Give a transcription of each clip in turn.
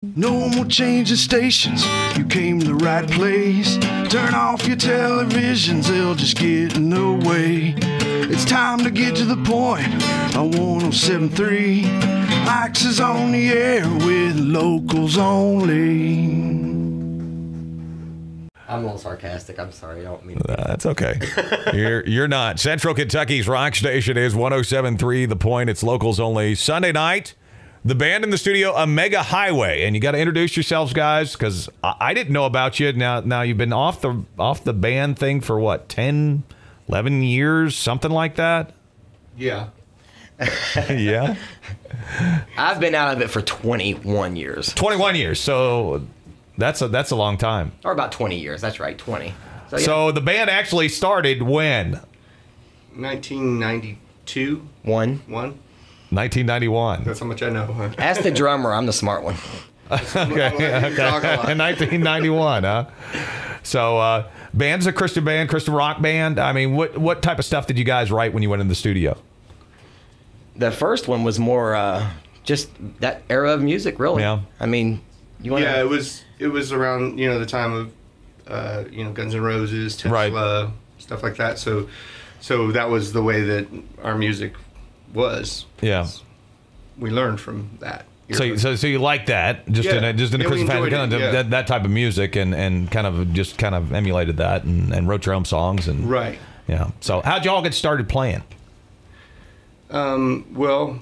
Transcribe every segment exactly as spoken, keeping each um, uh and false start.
No more changing stations, you came to the right place. Turn off your televisions, they'll just get in the way. It's time to get to the point on one oh seven point three. Max is on the air with locals only. I'm a little sarcastic. I'm sorry. I don't mean to. Uh, that's okay. you're you're not. Central Kentucky's rock station is one oh seven point three The Point. It's locals only. Sunday night, the band in the studio, Omega Highway, and you got to introduce yourselves, guys, because I, I didn't know about you. Now, now you've been off the off the band thing for what, ten, eleven years, something like that. Yeah. Yeah. I've been out of it for twenty-one years. twenty-one years. So that's a that's a long time. Or about twenty years. That's right, twenty. So, yeah. So the band actually started when? nineteen ninety-two. One. One. nineteen ninety-one. That's how much I know. Huh? Ask the drummer. I'm the smart one. Okay. Okay. nineteen ninety-one, huh? So, uh, band's a Christian band, Christian rock band. I mean, what what type of stuff did you guys write when you went in the studio? The first one was more uh, just that era of music, really. Yeah. I mean, you want Yeah, it was it was around you know the time of uh, you know Guns N' Roses, Tesla, Right. stuff like that. So so that was the way that our music was. Yeah. We learned from that. So, you- so, so you like that, just Yeah. in a, just in a Yeah, we Christian fashion, enjoyed kind it, of yeah. that, that type of music, and, and kind of just kind of emulated that, and, and wrote your own songs, and Right. yeah. So, how'd y'all get started playing? Um, well,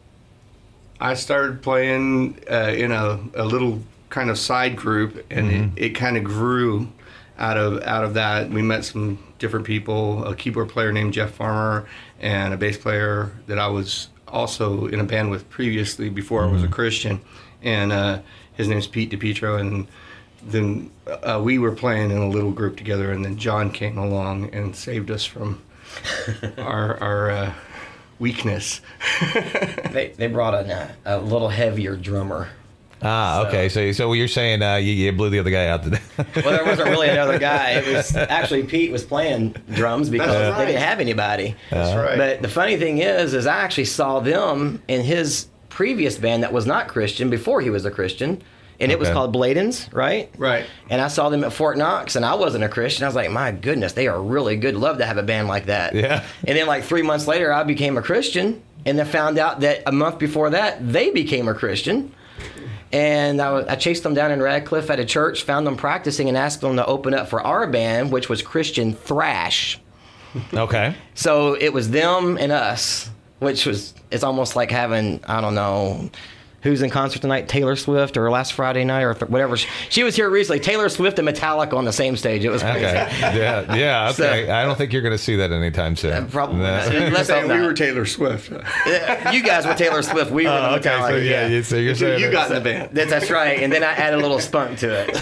I started playing uh, in a, a little kind of side group, and Mm-hmm. it, it kind of grew out of out of that. We met some different people, a keyboard player named Jeff Farmer, and a bass player that I was also in a band with previously before I was a Christian, and uh, his name's Pete DiPietro, and then uh, we were playing in a little group together, and then John came along and saved us from our our uh, weakness. They, they brought a, a little heavier drummer. Ah, okay. So, so you're saying uh, you, you blew the other guy out today? Well, there wasn't really another guy. It was actually Pete was playing drums because That's they right. didn't have anybody. That's right. But the funny thing is, is I actually saw them in his previous band that was not Christian before he was a Christian, and it was Okay. called Bladens, right? Right. And I saw them at Fort Knox, and I wasn't a Christian. I was like, my goodness, they are really good. Love to have a band like that. Yeah. And then like three months later, I became a Christian, and then found out that a month before that, they became a Christian. And I, was, I chased them down in Radcliffe at a church, found them practicing, and asked them to open up for our band, which was Christian Thrash. Okay. So it was them and us, which was, it's almost like having, I don't know, who's in concert tonight? Taylor Swift, or last Friday night, or th- whatever. She, she was here recently. Taylor Swift and Metallica on the same stage. It was crazy. Okay. Yeah. Yeah. Okay. So- I don't think you're going to see that anytime soon. Probably No. not. Let's hope we not. were Taylor Swift. Yeah, you guys were Taylor Swift. We were Oh, the okay. So Metallica, yeah, you- so you're saying you that- got in the band. That's, that's right. And then I added a little spunk to it.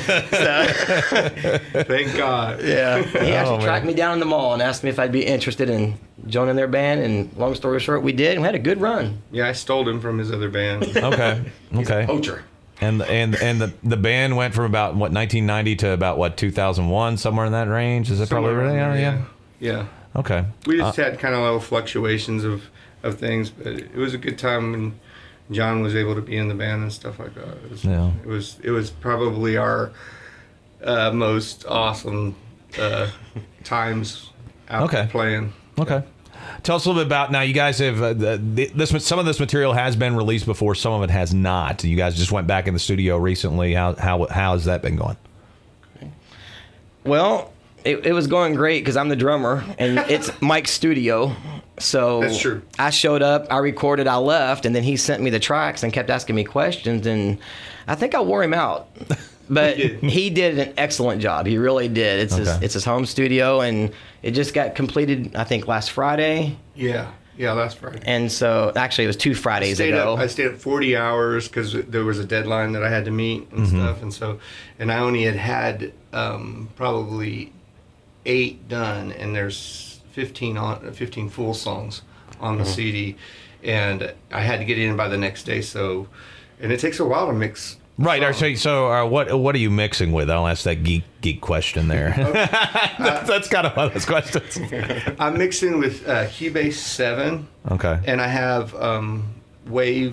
So, Thank God. yeah. He actually man. tracked me down in the mall and asked me if I'd be interested in joining their band. And long story short, we did. And we had a good run. Yeah, I stole him from his other band. Okay. Okay. Poacher. And and and the the band went from about what nineteen ninety to about what two thousand one, somewhere in that range. Is that probably Somewhere right? around Yeah. there, Yeah. Yeah. Okay. We just had kind of little fluctuations of, of things, but it was a good time when John was able to be in the band and stuff like that. It was, Yeah. it was, it was probably our uh, most awesome uh, times out Okay. playing. Okay. Tell us a little bit about now. You guys have uh, the, this. Some of this material has been released before. Some of it has not. You guys just went back in the studio recently. How how how has that been going? Well, it, it was going great because I'm the drummer and it's Mike's studio. So That's true. I showed up, I recorded, I left, and then he sent me the tracks and kept asking me questions, and I think I wore him out. But He did. he did an excellent job. He really did. It's his Okay. it's his home studio, and it just got completed, I think, last Friday. Yeah. Yeah, last Friday. And so actually it was two Fridays stayed ago. up, I stayed up forty hours because there was a deadline that I had to meet and Mm-hmm. stuff, and so, and I only had had um, probably eight done, and there's fifteen on fifteen full songs on the Mm-hmm. C D, and I had to get in by the next day. So, and it takes a while to mix. Right. songs. So, so uh, what what are you mixing with? I'll ask that geek geek question there. that's, that's kind of one of those questions. I'm mixing with uh, Cubase seven, Okay. and I have um, Wave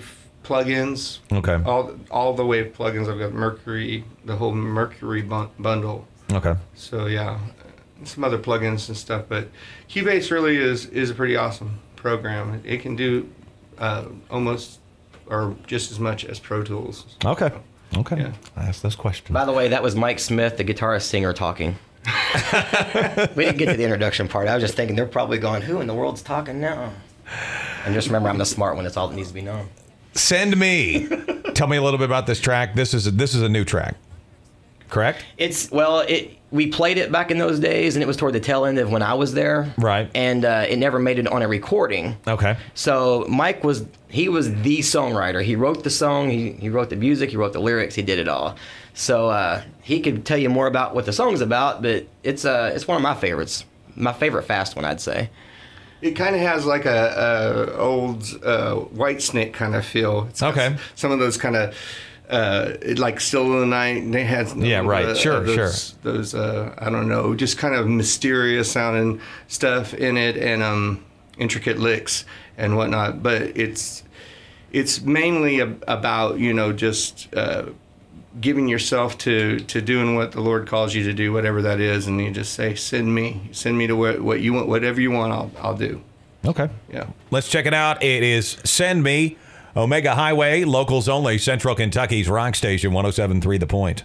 plugins. Okay. All all the wave plugins. I've got Mercury, the whole Mercury bun- bundle. Okay. So yeah, some other plugins and stuff. But Cubase really is is a pretty awesome program. It can do uh, almost or just as much as Pro Tools. Okay. Okay. Yeah. I asked those questions. By the way, that was Mike Smith, the guitarist singer, talking. We didn't get to the introduction part. I was just thinking they're probably going, who in the world's talking now? And just remember, I'm the smart one. That's all that needs to be known. Send Me. Tell me a little bit about this track. This is a, this is a new track, correct? It's well, it we played it back in those days, and it was toward the tail end of when I was there. Right. And uh, it never made it on a recording. Okay. So Mike was he was the songwriter. He wrote the song. He he wrote the music. He wrote the lyrics. He did it all. So uh, he could tell you more about what the song's about. But it's uh it's one of my favorites. My favorite fast one, I'd say. It kind of has like a, a old uh, Whitesnake kind of feel. It's got Okay. Some of those kind of uh, like Still in the Night. They had Yeah, right. uh, Sure, those, sure. Those uh, I don't know, just kind of mysterious sounding stuff in it, and um, intricate licks and whatnot. But it's it's mainly a, about you know just. Uh, giving yourself to, to doing what the Lord calls you to do, whatever that is, and you just say, "Send me, send me to what, what you want, whatever you want, I'll I'll do." Okay. Yeah. Let's check it out. It is Send Me, Omega Highway, locals only, Central Kentucky's rock station, one oh seven point three The Point.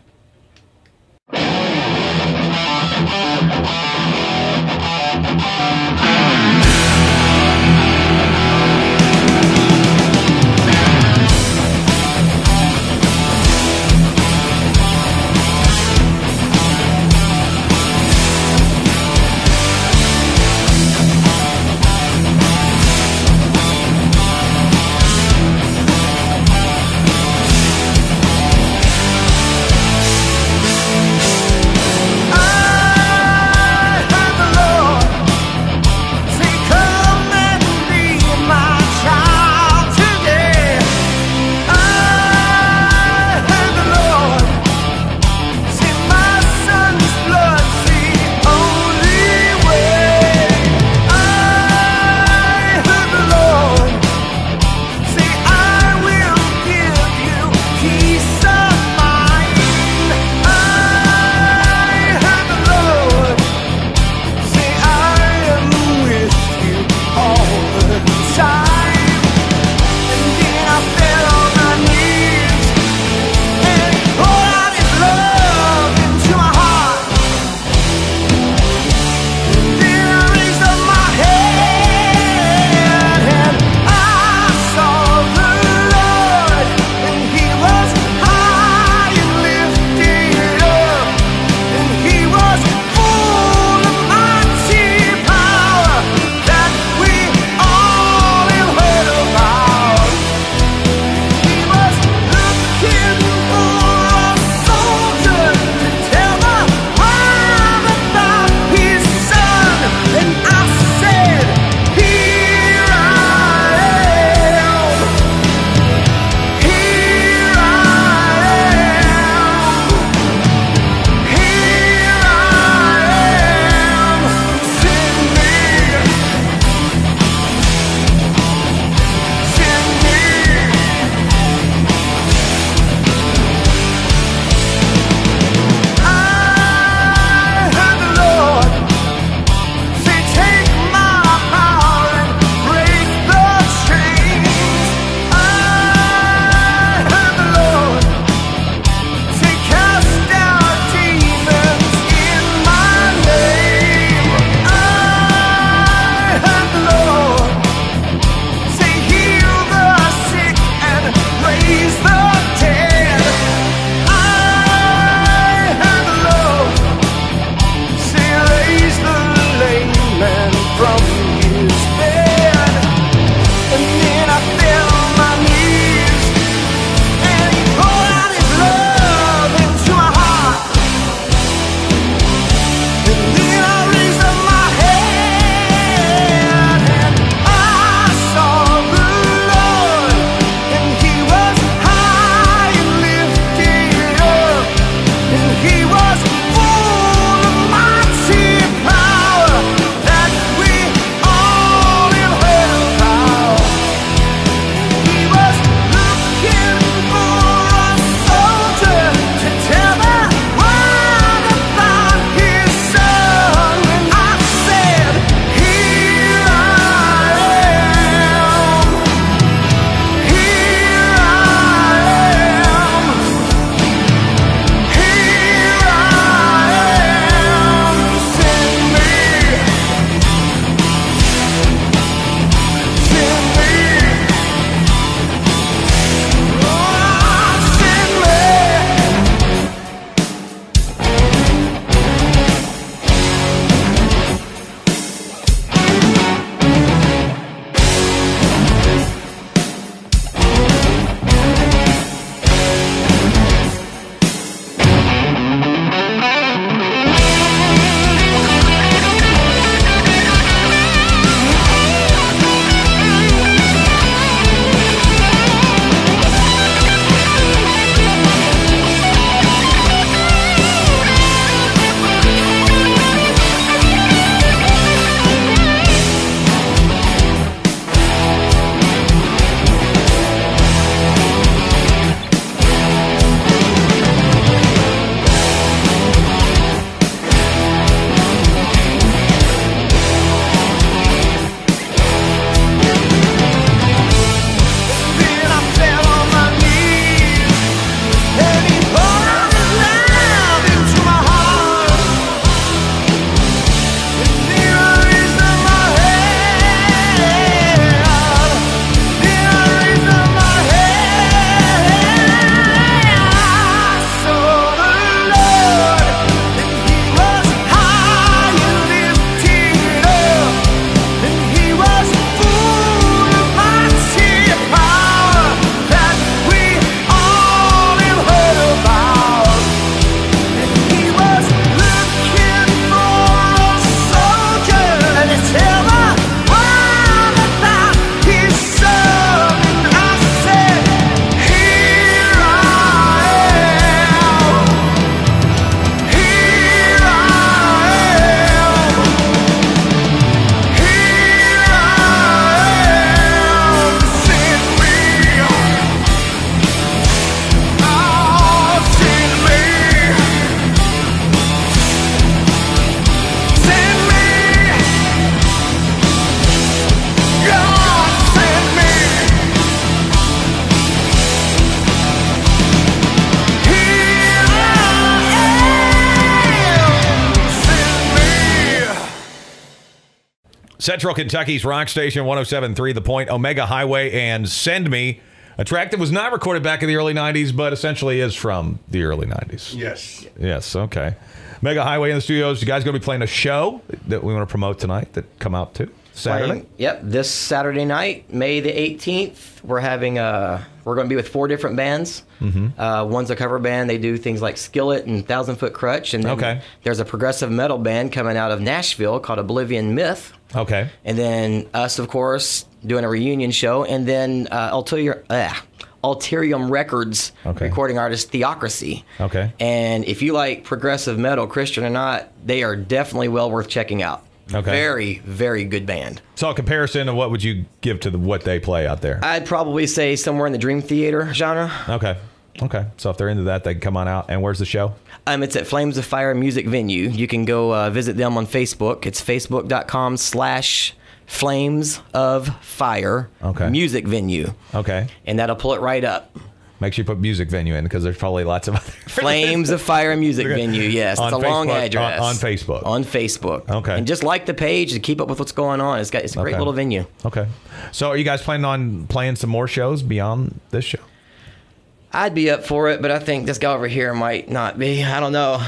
Central Kentucky's rock station, one oh seven point three The Point, Omega Highway, and Send Me, a track that was not recorded back in the early nineties, but essentially is from the early nineties. Yes. Yes, okay. Mega Highway in the studios. You guys going to be playing a show that we want to promote tonight that come out to Saturday? Playing, yep, this Saturday night, May the eighteenth, we're having a, we're going to be with four different bands. Mm-hmm. Uh, one's a cover band. They do things like Skillet and Thousand Foot Crutch. And then okay. there's a progressive metal band coming out of Nashville called Oblivion Myth. Okay. And then us, of course, doing a reunion show. And then uh, Ulterior, uh, Ulterium Records okay. recording artist Theocracy. Okay. And if you like progressive metal, Christian or not, they are definitely well worth checking out. Okay. Very, very good band. So a comparison of what would you give to the, what they play out there? I'd probably say somewhere in the Dream Theater genre. Okay. Okay. So if they're into that, they can come on out. And where's the show? Um, it's at Flames of Fire Music Venue. You can go uh, visit them on Facebook. It's facebook.com slash Flames of Fire okay. Music Venue. Okay. And that'll pull it right up. Make sure you put music venue in because there's probably lots of other Flames of Fire Music Venue. Yes, on it's a Facebook, long address. On, on Facebook. On Facebook. Okay. And just like the page to keep up with what's going on. It's got it's a great okay. little venue. Okay. So are you guys planning on playing some more shows beyond this show? I'd be up for it, but I think this guy over here might not be. I don't know.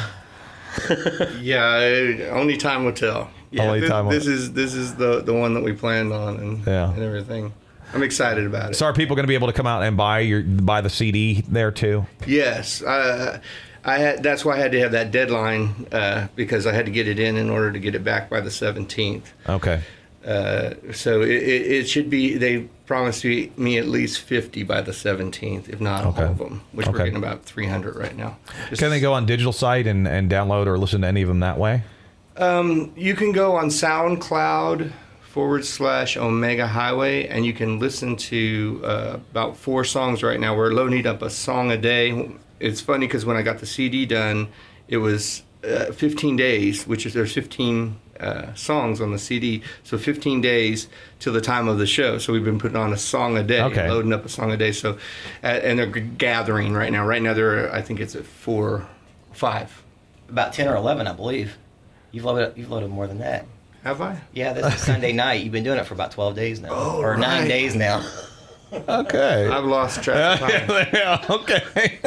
Yeah, only time will tell. Yeah, only this, time will this is this is the the one that we planned on and, yeah. and everything. I'm excited about it. So are people going to be able to come out and buy your buy the C D there too? Yes, uh, I had, that's why I had to have that deadline uh, because I had to get it in in order to get it back by the seventeenth. Okay. Uh, so it, it, it should be. They promised me, me at least fifty by the seventeenth, if not okay. all of them, which okay. we're getting about three hundred right now. Just, can they go on digital site and, and download or listen to any of them that way? Um, you can go on SoundCloud forward slash Omega Highway, and you can listen to uh, about four songs right now. We're loading up a song a day. It's funny because when I got the C D done, it was uh, fifteen days, which is there's fifteen uh, songs on the C D, so fifteen days till the time of the show. So we've been putting on a song a day, okay. loading up a song a day. So, uh, and they're gathering right now. Right now, they're I think it's at four, five, about ten or eleven, I believe. You've loaded you've loaded more than that. Have I? Yeah, this is Sunday night. You've been doing it for about twelve days now, oh, or nine right. days now. Okay. I've lost track of time. Yeah, okay.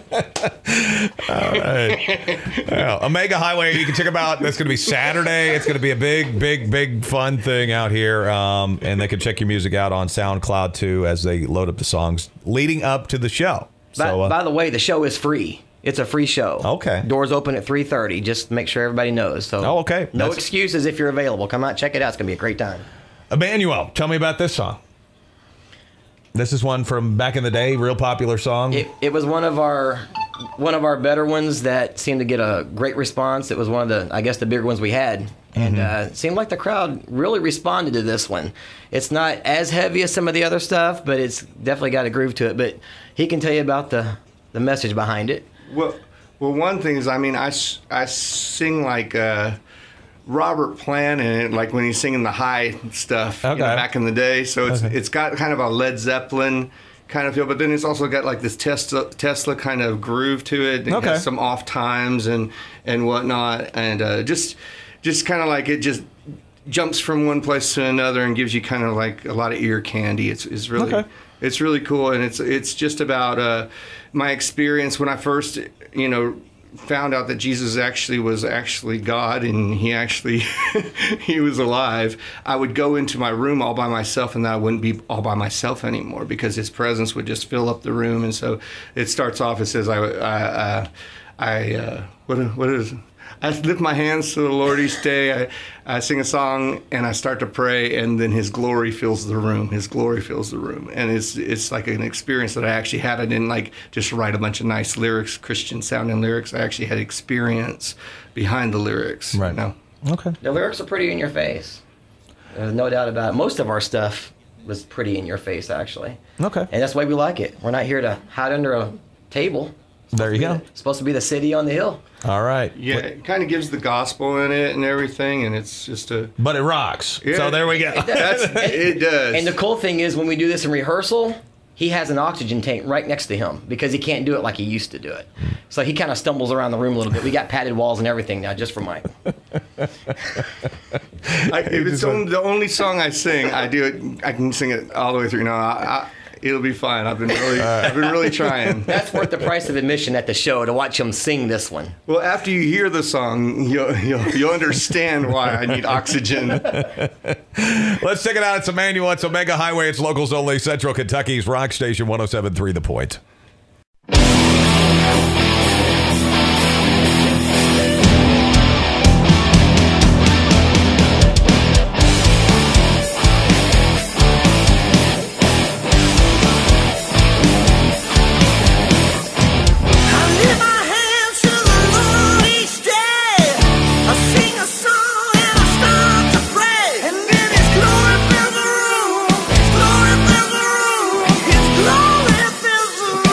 All right. Yeah, Omega Highway, you can check them out. That's going to be Saturday. It's going to be a big, big, big fun thing out here. Um, and they can check your music out on SoundCloud, too, as they load up the songs leading up to the show. By, so, uh, by the way, the show is free. It's a free show. Okay. Doors open at three thirty. Just make sure everybody knows. So oh, okay. No That's... excuses if you're available. Come out, check it out. It's going to be a great time. Emmanuel, tell me about this song. This is one from back in the day, real popular song. It, it was one of our one of our better ones that seemed to get a great response. It was one of the, I guess, the bigger ones we had. And mm-hmm. uh, it seemed like the crowd really responded to this one. It's not as heavy as some of the other stuff, but it's definitely got a groove to it. But he can tell you about the, the message behind it. Well, well, one thing is, I mean, I, I sing like uh, Robert Plant, and like when he's singing the high stuff okay. you know, back in the day. So it's okay. it's got kind of a Led Zeppelin kind of feel, but then it's also got like this Tesla Tesla kind of groove to it. It okay. has some off times and and whatnot, and uh, just just kind of like it just jumps from one place to another and gives you kind of like a lot of ear candy. It's it's really okay. it's really cool, and it's it's just about uh, my experience when I first you know. found out that Jesus actually was actually God and he actually he was alive. I would go into my room all by myself, and then I wouldn't be all by myself anymore because his presence would just fill up the room. And so it starts off, it says I I, uh, I uh, what what is I lift my hands to the Lord each day. I, I sing a song and I start to pray, and then His glory fills the room. His glory fills the room, and it's it's like an experience that I actually had. I didn't like just write a bunch of nice lyrics, Christian sounding lyrics. I actually had experience behind the lyrics. Right. You know? Okay. The lyrics are pretty in your face. There's no doubt about it. Most of our stuff was pretty in your face, actually. Okay. And that's why we like it. We're not here to hide under a table. There you go. It's supposed to be the city on the hill. All right. Yeah, it kind of gives the gospel in it and everything, and it's just a. But it rocks. Yeah. So there we go. That's, it does. And the cool thing is when we do this in rehearsal, he has an oxygen tank right next to him because he can't do it like he used to do it. So he kind of stumbles around the room a little bit. We got padded walls and everything now just for Mike. I, if it's on, the only song I sing, I do it. I can sing it all the way through. No, I, I, it'll be fine. I've been really, I've been really trying. That's worth the price of admission at the show to watch him sing this one. Well, after you hear the song, you'll you'll, you'll understand why I need oxygen. Let's check it out. It's Emmanuel. It's Omega Highway. It's locals only. Central Kentucky's Rock Station one oh seven point three The Point. Glory fills the room.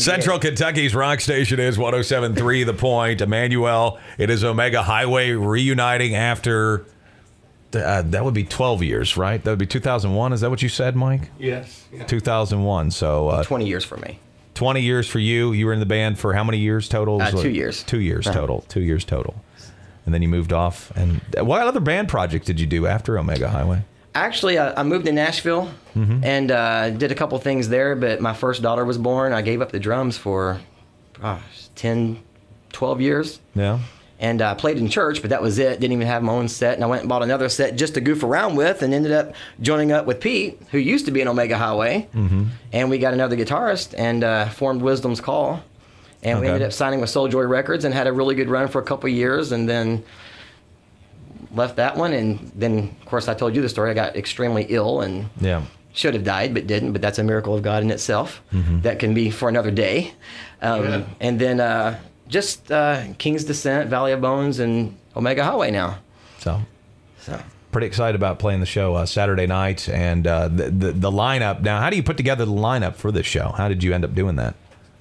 Central Kentucky's rock station is one oh seven point three The Point. Emmanuel, it is Omega Highway reuniting after, uh, that would be twelve years, right? That would be two thousand one. Is that what you said, Mike? Yes. Yeah. two thousand one. So uh, twenty years for me. twenty years for you. You were in the band for how many years total? Uh, two years. Two years Uh-huh. total. Two years total. And then you moved off. And what other band project did you do after Omega Highway? Actually, I, I moved to Nashville Mm-hmm. and uh, did a couple things there, but my first daughter was born. I gave up the drums for gosh, ten, twelve years. Yeah. And I uh, played in church, but that was it. Didn't even have my own set. And I went and bought another set just to goof around with, and ended up joining up with Pete, who used to be in Omega Highway. Mm-hmm. And we got another guitarist and uh, formed Wisdom's Call. And we Okay. ended up signing with Souljoy Records and had a really good run for a couple of years, and then left that one. And then, of course, I told you the story. I got extremely ill and Yeah. should have died, but didn't. But that's a miracle of God in itself. Mm-hmm. That can be for another day. Um, Yeah. And then uh, just uh, King's Descent, Valley of Bones, and Omega Highway now. So So pretty excited about playing the show uh, Saturday night and uh, the, the the lineup. Now, how do you put together the lineup for this show? How did you end up doing that?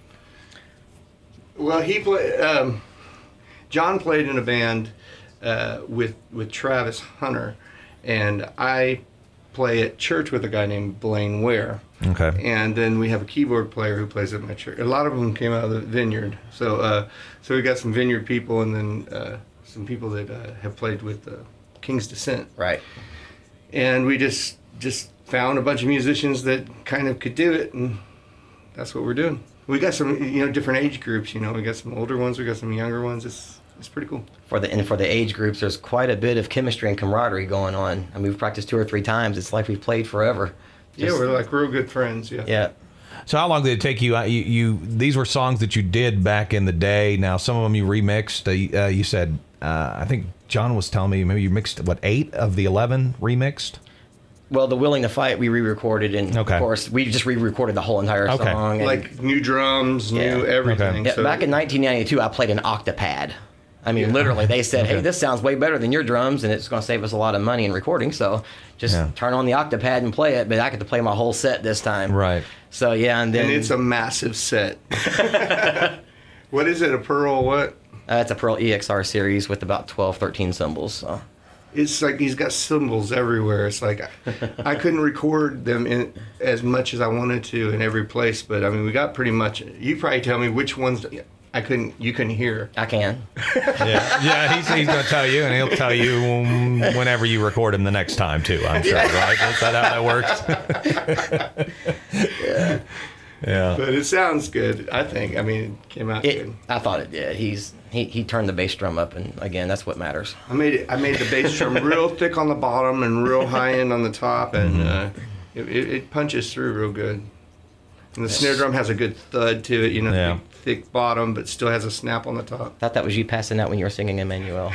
Well, he played. Um, John played in a band uh, with with Travis Hunter, and I play at church with a guy named Blaine Ware. Okay. And then we have a keyboard player who plays at my church. A lot of them came out of the Vineyard, so uh, so we got some Vineyard people, and then uh, some people that uh, have played with uh, King's Descent. right. And we just just found a bunch of musicians that kind of could do it, and that's what we're doing. We got some, you know, different age groups. You know, we got some older ones, we got some younger ones. It's it's pretty cool. For the and for the age groups, there's quite a bit of chemistry and camaraderie going on. I mean, we've practiced two or three times. It's like we've played forever. Yeah, Just- we're like real good friends. Yeah. Yeah. So how long did it take you? Uh, you, you these were songs that you did back in the day. Now some of them you remixed. Uh, you said uh, I think John was telling me maybe you mixed what eight of the eleven remixed. Well, the Willing to Fight we re-recorded, and Okay. of course we just re-recorded the whole entire Okay. song. and- Like new drums, Yeah. new everything. Yeah, So back in nineteen ninety-two, I played an octapad. I mean, literally, they said, "Hey, this sounds way better than your drums, and it's going to save us a lot of money in recording. So just Yeah. turn on the octapad and play it." But I get to play my whole set this time. Right. So yeah, and then and it's a massive set. What is it? A Pearl? What? uh, it's a Pearl E X R series with about twelve, thirteen cymbals. So It's like he's got cymbals everywhere. It's like I, I couldn't record them in as much as I wanted to in every place, but I mean we got pretty much. You probably tell me which ones I couldn't. You couldn't hear. I can. Yeah, yeah. He's, he's going to tell you, and he'll tell you um, whenever you record him the next time too. I'm sure, right? Is that how that works? Yeah. Yeah. But it sounds good. I think. I mean, it came out It, good. I thought it did. He's he, he turned the bass drum up, and again, that's what matters. I made it. I made the bass drum real thick on the bottom and real high end on the top, and uh, it, it, it punches through real good. And the snare drum has a good thud to it. You know, Yeah. thick, thick bottom, but still has a snap on the top. Thought that was you passing out when you were singing Emmanuel.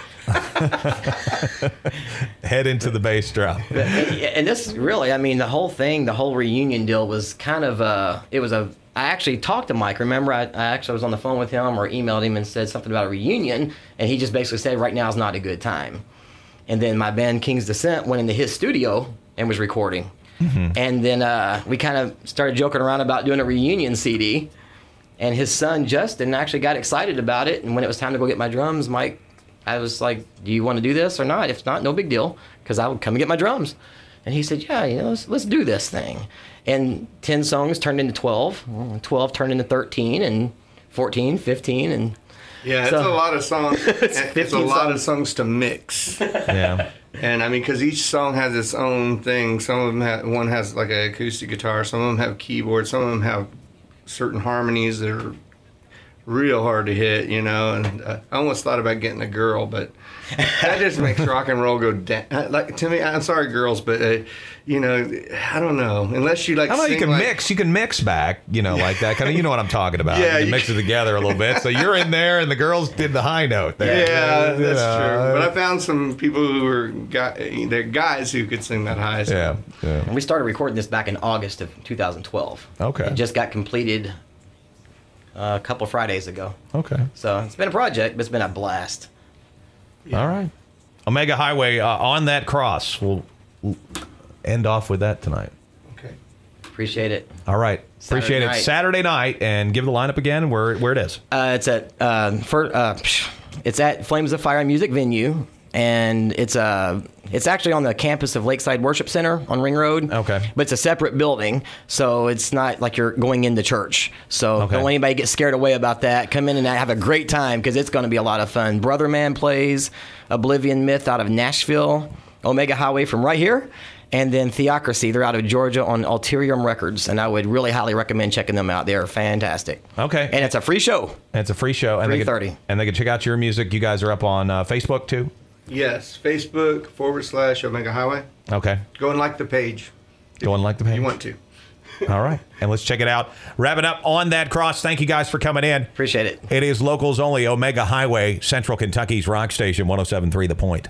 Head into the bass drum. But, and this really, I mean, the whole thing, the whole reunion deal was kind of uh it was a. I actually talked to Mike. Remember, I, I actually was on the phone with him or emailed him and said something about a reunion, and he just basically said, "Right now is not a good time." And then my band King's Descent went into his studio and was recording, and then uh, we kind of started joking around about doing a reunion C D. And his son Justin actually got excited about it, and when it was time to go get my drums, Mike, I was like, "Do you want to do this or not? If not, no big deal, because I would come and get my drums." And he said, "Yeah, you know, let's, let's do this thing." And ten songs turned into twelve, twelve turned into thirteen, and fourteen, fifteen, and Yeah, it's So- a lot of songs. It's it's a fifteen lot songs. of songs to mix. Yeah. And I mean, because each song has its own thing. Some of them have, one has like an acoustic guitar. Some of them have keyboard. Some of them have certain harmonies that are real hard to hit, you know. And uh, I almost thought about getting a girl, but that just makes rock and roll go down. Like to me, I'm sorry, girls, but uh, you know, I don't know. Unless you like, I know you sing can like, mix. You can mix back, you know, like that. Kind of, you know what I'm talking about. Yeah, you can you mix it together a little bit. So you're in there, and the girls did the high note there. Yeah, You that's know, true. But I found some people who were guy, they're guys who could sing that high. So. Yeah. Yeah. and we started recording this back in August of two thousand twelve. Okay. It just got completed uh, a couple Fridays ago. Okay. So it's been a project, but it's been a blast. All right. Omega Highway uh, on that cross. We'll, we'll end off with that tonight. Okay. Appreciate it. All right. Saturday Appreciate it. night. Saturday night, and give the lineup again where where it is. Uh, it's at uh, for, uh, it's at Flames of Fire Music Venue, and it's uh, it's actually on the campus of Lakeside Worship Center on Ring Road. Okay. But it's a separate building, so it's not like you're going into church. So Okay. don't let anybody get scared away about that. Come in and have a great time because it's going to be a lot of fun. Brother Man plays, Oblivion Myth out of Nashville, Omega Highway from right here, and then Theocracy. They're out of Georgia on Ulterium Records, and I would really highly recommend checking them out. They're fantastic. Okay. And it's a free show. And it's a free show. And they can- three thirty. And they can check out your music. You guys are up on uh, Facebook, too? Yes, Facebook forward slash Omega Highway. Okay. Go and like the page. Go and like the page. You want to. All right. And let's check it out. Wrapping up on that cross. Thank you guys for coming in. Appreciate it. It is locals only, Omega Highway, Central Kentucky's rock station, one oh seven point three The Point.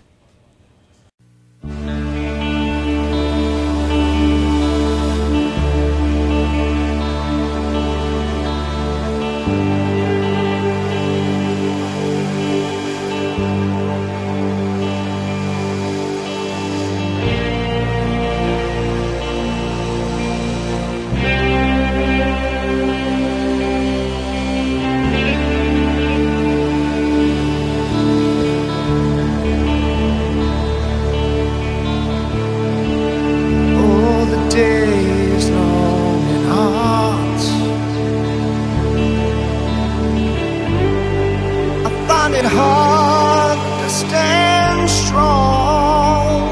All the days long and hot, I find it hard to stand strong,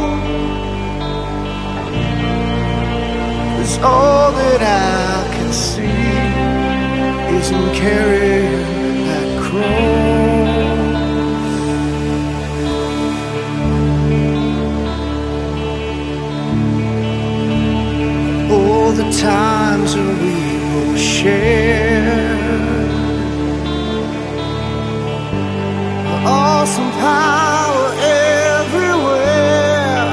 'cause all that I can see isn't carrying that cross. All the times that we will share, awesome power everywhere.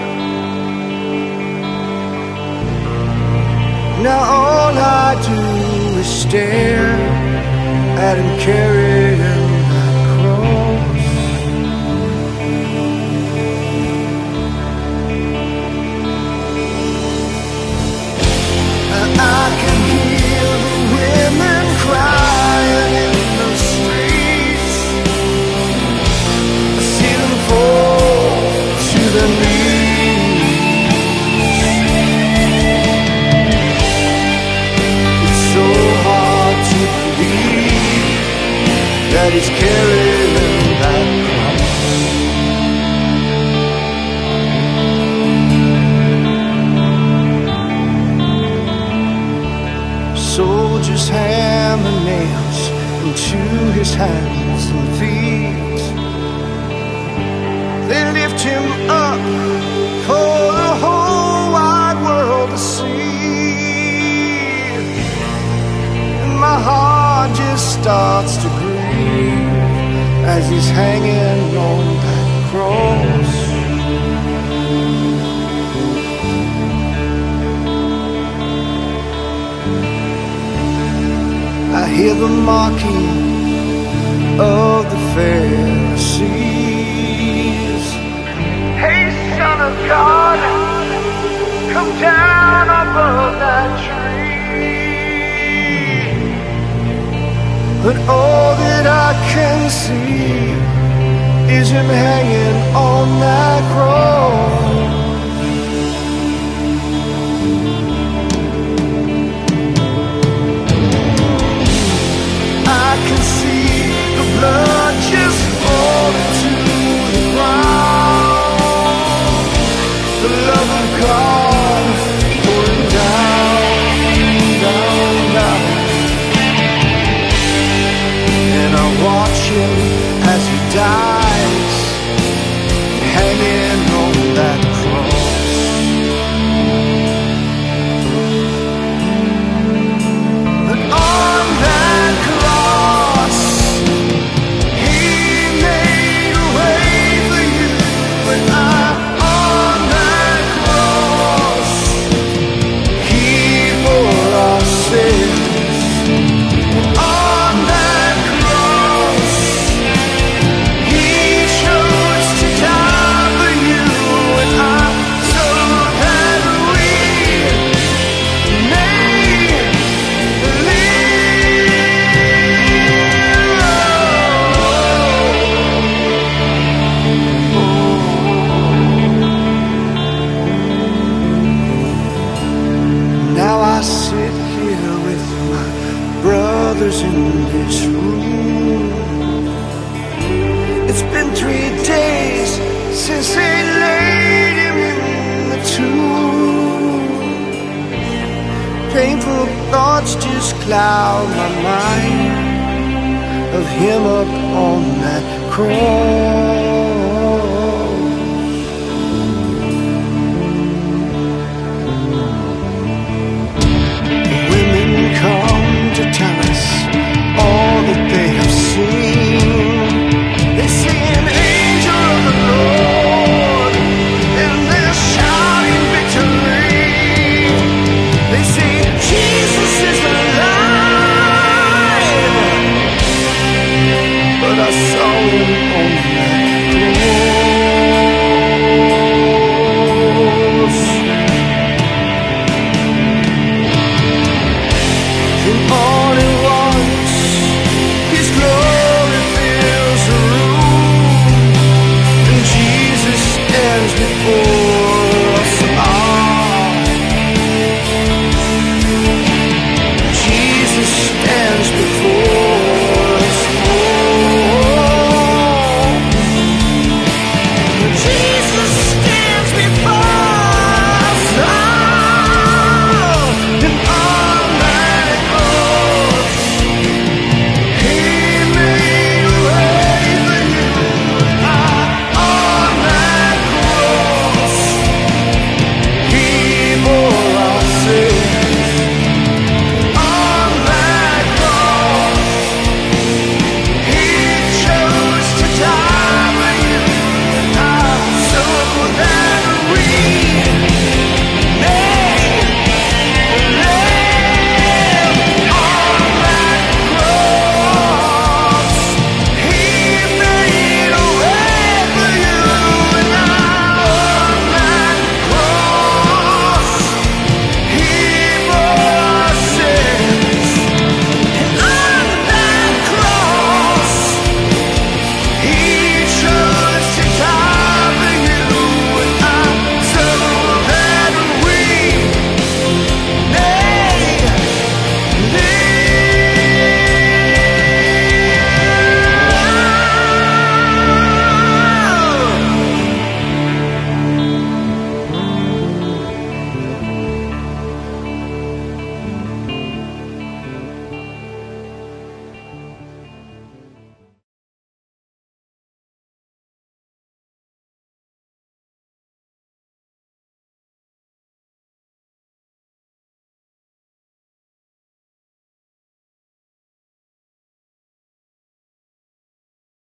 Now all I do is stare at him carrying that cross. I can hear the women crying in the streets. I see them fall to their knees. It's so hard to believe that he's carrying that cross. Soldiers hammer nails into his hands and feet. They lift him up for the whole wide world to see. And my heart just starts to grieve as he's hanging on that cross. I hear the mocking of the Pharisees. Hey, Son of God, come down above that tree. But all that I can see is him hanging on that cross. I can see the blood just falling to the ground. The love of God pouring down, down, down. And I watch him as he dies, hanging on that cross. But on that cross, he made a way for you and I. On that cross, evil thoughts just cloud my mind of him up on that cross.